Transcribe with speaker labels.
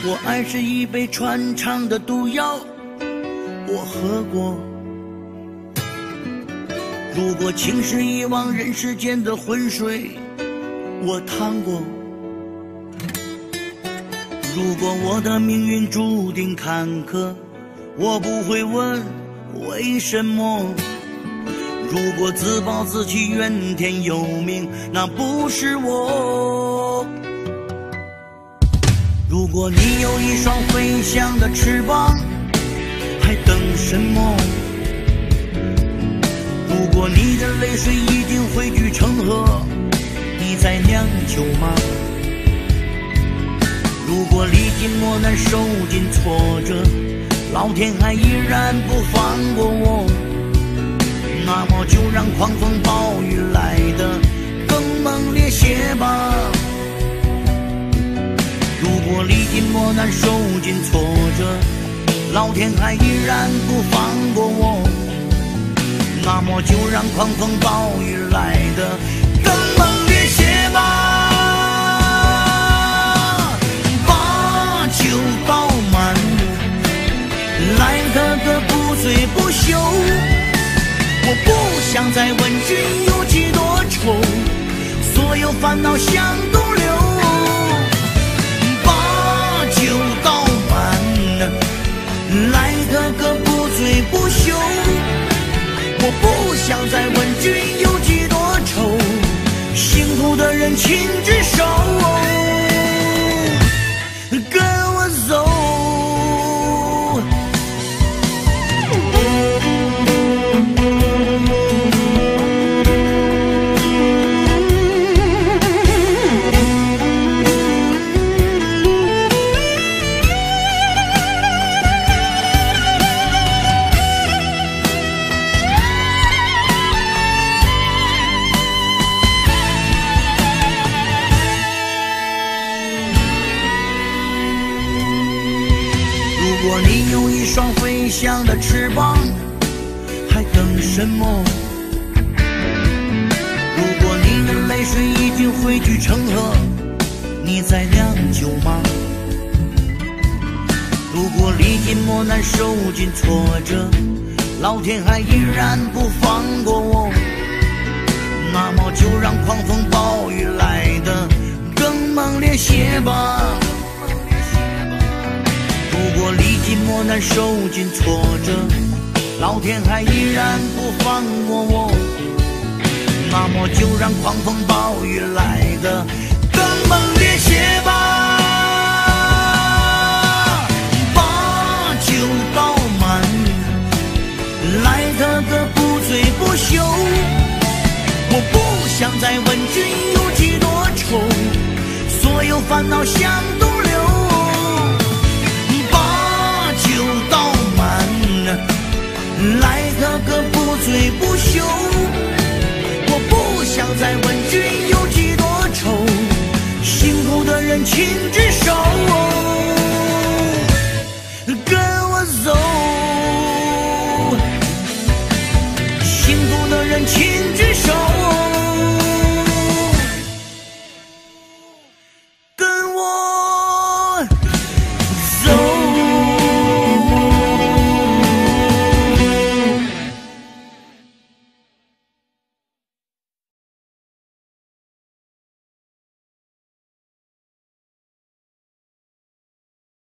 Speaker 1: 果爱是一杯穿肠的毒药，我喝过；如果情是一汪人世间的浑水，我趟过；如果我的命运注定坎坷，我不会问为什么。如果自暴自弃怨天尤命，那不是我。如果你有一双飞翔的翅膀，还等什么？如果你的泪水一定汇聚成河，你在酿酒吗？如果历尽磨难受尽挫折，老天还依然不放过我，那么就让狂风暴雨来得更猛烈些吧。如果历尽磨难受尽挫折，老天还依然不放过我，那么就让狂风暴雨来得更猛烈些吧。把酒倒满，来喝个不醉不休。我不想再问君有几多愁，所有烦恼向东流。把酒倒满，来喝个不醉不休。我不想再问君有几多愁，幸福的人请举手，跟我走。如果你有一双飞翔的翅膀，还等什么？如果你的泪水已经汇聚成河，你在酿酒吗？如果历尽磨难受尽挫折，老天还依然不放过我，那么就让狂风暴雨来得更猛烈些吧。如果历尽磨难受尽挫折，老天还依然不放过我，那么就让狂风暴雨来得更猛烈些吧。把酒倒满，来喝个不醉不休。我不想再问君有几多愁，所有烦恼向东流。来喝个不醉不休，我不想再问君有几多愁，幸福的人请举手，跟我走。幸福的人请举手。